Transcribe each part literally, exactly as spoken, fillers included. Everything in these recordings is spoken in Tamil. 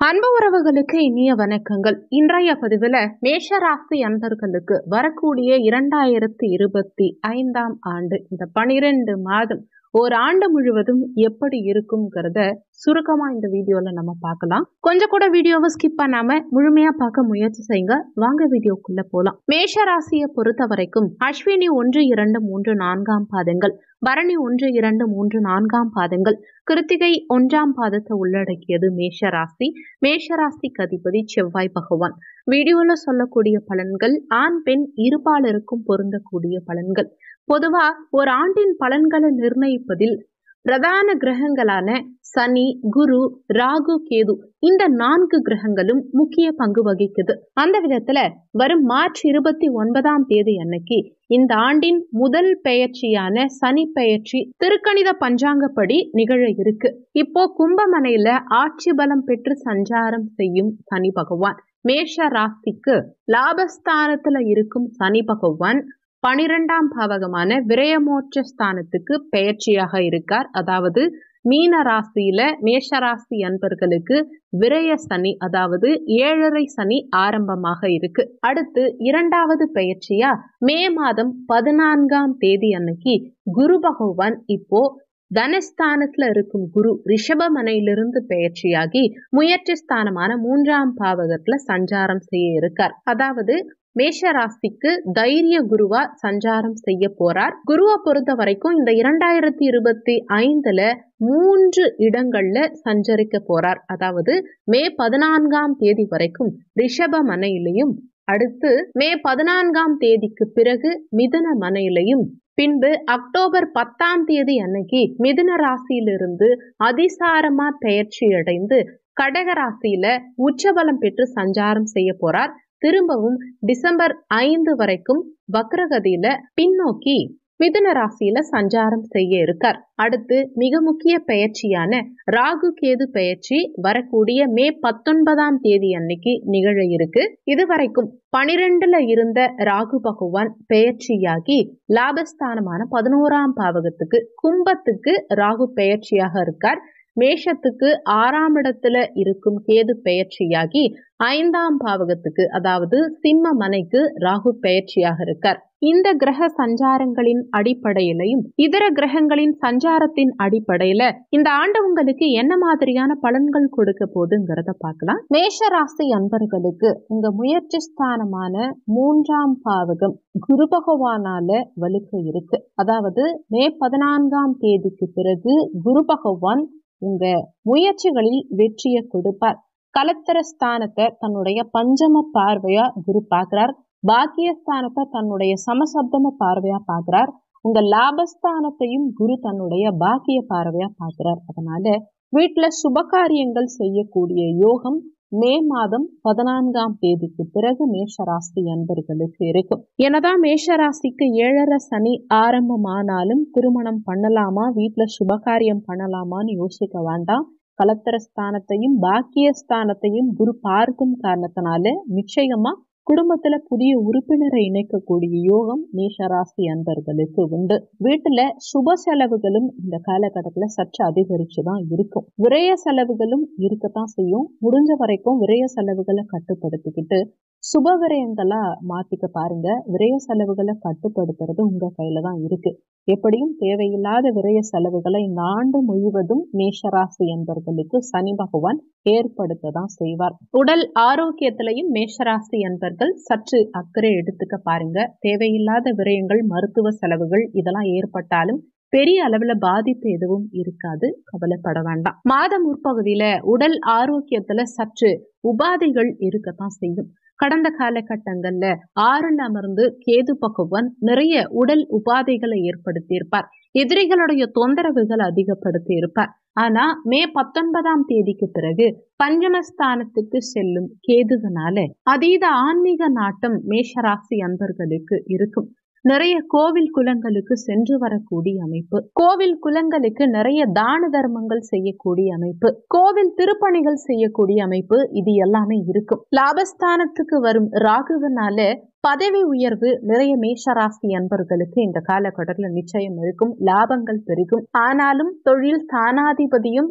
அன்பு உறவுகளுக்கு இனிய வணக்கங்கள். இன்றைய பதிவுல மேஷராசி அன்பர்களுக்கு வரக்கூடிய இரண்டாயிரத்தி இருபத்தி ஐந்தாம் ஆண்டு இந்த பனிரெண்டு மாதம் ஒரு ஆண்டு முழுவதும் எப்படி இருக்கும்ங்கிறத சுருக்கமா இந்த வீடியோல நம்ம பார்க்கலாம். கொஞ்சம் கூட வீடியோவை ஸ்கிப் பண்ணாம முழுமையா பார்க்க முயற்சி செய்யுங்க. வாங்க வீடியோக்குள்ள போலாம். மேஷ ராசியை பொறுத்த வரைக்கும் அஸ்வினி ஒன்று இரண்டு மூன்று நான்காம் பாதங்கள், பரணி ஒன்று இரண்டு மூன்று நான்காம் பாதங்கள், கிருத்திகை ஒன்றாம் பாதத்தை உள்ளடக்கியது மேஷ ராசி. மேஷ ராசிக்கு அதிபதி செவ்வாய் பகவான். வீடியோல சொல்லக்கூடிய பலன்கள் ஆண் பெண் இருபாலருக்கும் பொருந்தக்கூடிய பலன்கள். பொதுவா ஒரு ஆண்டின் பலன்களை நிர்ணயிப்பதில் பிரதான கிரகங்களான சனி, குரு, ராகு, கேது இந்த நான்கு கிரகங்களும் முக்கிய பங்கு வகிக்குது. அந்த விதத்துல வரும் மார்ச் இருபத்தி ஒன்பதாம் தேதி அன்னைக்கு இந்த ஆண்டின் முதல் பெயர்ச்சியான சனி பெயர்ச்சி திருக்கணித பஞ்சாங்கப்படி நிகழ இருக்கு. இப்போ கும்பமனையில ஆட்சி பலம் பெற்று சஞ்சாரம் செய்யும் சனி பகவான் மேஷ ராசிக்கு லாபஸ்தானத்துல இருக்கும் சனி பகவான் பனிரெண்டாம் பாவகமான விரயமோட்ச ஸ்தானத்துக்கு பெயர்ச்சியாக இருக்கார். அதாவது மீன ராசியில மேஷராசி அன்பர்களுக்கு விரய சனி, அதாவது ஏழரை சனி ஆரம்பமாக இருக்கு. அடுத்து இரண்டாவது பெயர்ச்சியா மே மாதம் பதினான்காம் தேதி அன்னைக்கு குரு பகவான் இப்போ தனஸ்தானத்துல இருக்கும் குரு ரிஷபமனையிலிருந்து பெயர்ச்சியாகி முயற்சி ஸ்தானமான மூன்றாம் பாவகத்துல சஞ்சாரம் செய்ய இருக்கார். அதாவது மேஷ ராசிக்கு தைரிய குருவா சஞ்சாரம் செய்ய போறார். குருவை பொறுத்த வரைக்கும் இந்த இரண்டாயிரத்தி இருபத்தி ஐந்துல மூன்று இடங்கள்ல சஞ்சரிக்க போறார். அதாவது மே பதினான்காம் தேதி வரைக்கும் ரிஷப மனையிலையும், அடுத்து மே பதினான்காம் தேதிக்கு பிறகு மிதுன மனையிலையும், பின்பு அக்டோபர் பத்தாம் தேதி அன்னைக்கு மிதுன ராசியிலிருந்து அதிசாரமா பெயர்ச்சி அடைந்து கடக ராசியில உச்சபலம் பெற்று சஞ்சாரம் செய்ய போறார். திரும்பவும் டிசம்பர் ஐந்து வரைக்கும் வக்ரகதியில பின்னோக்கி மிதுன ராசியில சஞ்சாரம் செய்ய இருக்கார். அடுத்து மிக முக்கிய பெயர்ச்சியான ராகு கேது பெயர்ச்சி வரக்கூடிய மே பத்தொன்பதாம் தேதி அன்னைக்கு நிகழ இருக்கு. இதுவரைக்கும் பனிரெண்டுல இருந்த ராகு பகவான் பெயர்ச்சியாகி லாபஸ்தானமான பதினோராம் பாவகத்துக்கு கும்பத்துக்கு ராகு பெயர்ச்சியாக இருக்கார். மேஷத்துக்கு ஆறாம் இடத்துல இருக்கும் கேது பெயர்ச்சியாகி ஐந்தாம் பாவகத்துக்கு அதாவது சிம்ம மனைக்கு ராகு பெயர்ச்சியாக இருக்கார். இந்த கிரக சஞ்சாரங்களின் அடிப்படையிலையும் இதர கிரகங்களின் சஞ்சாரத்தின் அடிப்படையில இந்த ஆண்டு உங்களுக்கு என்ன மாதிரியான பலன்கள் கொடுக்க போகுதுங்கிறத பார்க்கலாம். மேஷ ராசி அன்பர்களுக்கு உங்க முயற்சி ஸ்தானமான மூன்றாம் பாவகம் குரு பகவானால வலுக்க இருக்கு. அதாவது மே பதினான்காம் தேதிக்கு பிறகு குரு பகவான் உங்க முயற்சிகளில் வெற்றியை கொடுப்பார். கலத்தர ஸ்தானத்தை தன்னுடைய பஞ்சம பார்வையா குரு பார்க்கிறார். பாக்கியஸ்தானத்தை தன்னுடைய சமசப்தம பார்வையா பார்க்கிறார். உங்க லாபஸ்தானத்தையும் குரு தன்னுடைய பாக்கிய பார்வையா பார்க்கிறார். அதனால வீட்டுல சுபகாரியங்கள் செய்யக்கூடிய யோகம் மே மாதம் பதினான்காம் தேதிக்கு பிறகு மேஷராசி அன்பர்களுக்கு இருக்கும். எனதான் மேஷராசிக்கு ஏழரை சனி ஆரம்பமானாலும் திருமணம் பண்ணலாமா, வீட்டுல சுபகாரியம் பண்ணலாமான்னு யோசிக்க வேண்டாம். கலத்தர ஸ்தானத்தையும் பாக்கிய ஸ்தானத்தையும் குரு பார்க்கும் காரணத்தினால நிச்சயமா குடும்பத்துல புதிய உறுப்பினரை இணைக்கக்கூடிய யோகம் மேஷராசி அன்பர்களுக்கு உண்டு. வீட்டுல சுப செலவுகளும் இந்த காலகட்டத்துல சற்று அதிகரிச்சுதான் இருக்கும். விரய செலவுகளும் இருக்கத்தான் செய்யும். முடிஞ்ச வரைக்கும் விரய செலவுகளை கட்டுப்படுத்திக்கிட்டு சுப விரயங்களா மாத்திக்க பாருங்க. விரய செலவுகளை கட்டுப்படுத்துறது உங்க கையில தான் இருக்கு. எப்படியும் தேவையில்லாத விரய செலவுகளை இந்த ஆண்டு முழுவதும் மேஷராசி என்பர்களுக்கு சனி பகவான் ஏற்படுத்ததான் செய்வார். உடல் ஆரோக்கியத்திலையும் மேஷராசி என்பர்கள் சற்று அக்கறை எடுத்துக்க பாருங்க. தேவையில்லாத விரயங்கள், மருத்துவ செலவுகள் இதெல்லாம் ஏற்பட்டாலும் பெரிய அளவுல பாதிப்பு எதுவும் இருக்காது, கவலைப்பட வேண்டாம். மாத முற்பகுதியில உடல் ஆரோக்கியத்துல சற்று உபாதைகள் இருக்கத்தான் செய்யும். கடந்த காலகட்டங்கள்ல ஆறுல அமர்ந்து கேது பகவான் நிறைய உடல் உபாதைகளை ஏற்படுத்தி இருப்பார். எதிரிகளுடைய தொந்தரவுகள் அதிகப்படுத்தி இருப்பார். ஆனா மே பத்தொன்பதாம் தேதிக்கு பிறகு பஞ்சமஸ்தானத்துக்கு செல்லும் கேதுவனால அதீத ஆன்மீக நாட்டம் மேஷராசி அன்பர்களுக்கு இருக்கும். நிறைய கோவில் குலங்களுக்கு சென்று வரக்கூடிய அமைப்பு, கோவில் குலங்களுக்கு நிறைய தான தர்மங்கள் செய்யக்கூடிய அமைப்பு, கோவில் திருப்பணிகள் செய்யக்கூடிய அமைப்பு, இது எல்லாமே இருக்கும். லாபஸ்தானத்துக்கு வரும் ராகுவனால பதவி உயர்வு நிறைய மேஷராசி அன்பர்களுக்கு இந்த காலகட்டத்தில் நிச்சயம் இருக்கும். லாபங்கள் பெருகும். ஆனாலும் தொழில் ஸ்தானாதிபதியும்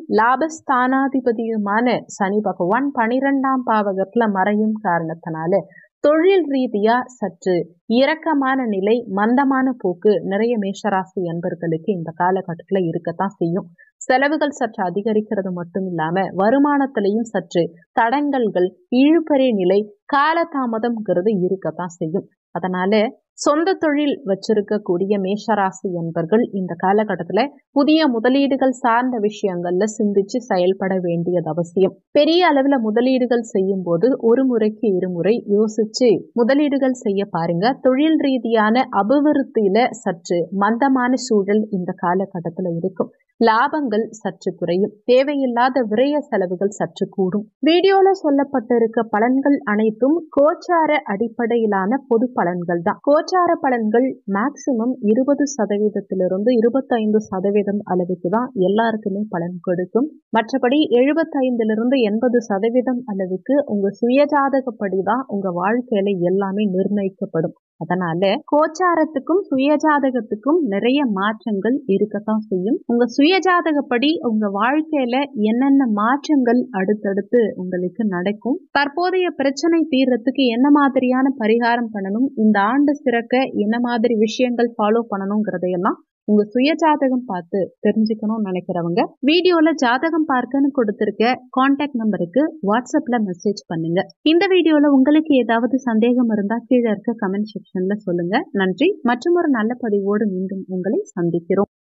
லாபஸ்தானாதிபதியுமான சனி பகவான் பனிரெண்டாம் பாவகத்துல மறையும் காரணத்தினால தொழில் ரீதியா சற்று இரக்கமான நிலை, மந்தமான போக்கு நிறைய மேஷராசி அன்பர்களுக்கு இந்த காலகட்டத்துல இருக்கத்தான் செய்யும். செலவுகள் சற்று அதிகரிக்கிறது மட்டும் இல்லாம வருமானத்திலையும் சற்று தடங்கல்கள், இழுபறி நிலை, காலதாமதம்ங்கிறது இருக்கத்தான் செய்யும். அதனால சொந்த தொழில் வச்சிருக்கக்கூடிய மேஷராசி என்பர்கள் இந்த காலகட்டத்துல புதிய முதலீடுகள் சார்ந்த விஷயங்கள்ல சிந்திச்சு செயல்பட வேண்டியது அவசியம். பெரிய அளவுல முதலீடுகள் செய்யும் போது ஒரு முறைக்கு இருமுறை யோசிச்சு முதலீடுகள் செய்ய பாருங்க. தொழில் ரீதியான அபிவிருத்தியில சற்று மந்தமான சூழல் இந்த காலகட்டத்துல இருக்கும். லாபங்கள் சற்று குறையும். தேவையில்லாத விரய செலவுகள் சற்று கூடும். வீடியோல சொல்லப்பட்டிருக்க பலன்கள் அனைத்தும் கோச்சார அடிப்படையிலான பொது பலன்கள் தான். கோச்சார பலன்கள் மேக்சிமம் இருபது சதவீதத்திலிருந்து இருபத்தி ஐந்து சதவீதம் அளவுக்கு தான் எல்லாருக்குமே பலன் கொடுக்கும். மற்றபடி எழுபத்தி ஐந்திலிருந்து எண்பது சதவீதம் அளவுக்கு உங்க சுயஜாதகப்படிதான் உங்க வாழ்க்கையில எல்லாமே நிர்ணயிக்கப்படும். அதனால கோச்சாரத்துக்கும் சுயஜாதகத்துக்கும் நிறைய மாற்றங்கள் இருக்கத்தான் செய்யும். உங்க சுயஜாதகப்படி உங்க வாழ்க்கையில என்னென்ன மாற்றங்கள் அடுத்தடுத்து உங்களுக்கு நடக்கும், தற்போதைய பிரச்சனை தீர்றதுக்கு என்ன மாதிரியான பரிகாரம் பண்ணணும், இந்த ஆண்டு சிறக்க என்ன மாதிரி விஷயங்கள் ஃபாலோ பண்ணணுங்கிறதையெல்லாம் உங்க சுய ஜாதகம் பார்த்து தெரிஞ்சுக்கணும்னு நினைக்கிறவங்க வீடியோல ஜாதகம் பார்க்கன்னு கொடுத்திருக்க கான்டாக்ட் நம்பருக்கு வாட்ஸ்அப்ல மெசேஜ் பண்ணுங்க. இந்த வீடியோல உங்களுக்கு ஏதாவது சந்தேகம் இருந்தா கீழே இருக்க கமெண்ட் செக்ஷன்ல சொல்லுங்க. நன்றி. மற்றும் ஒரு நல்ல பதிவோடு மீண்டும் உங்களை சந்திக்கிறோம்.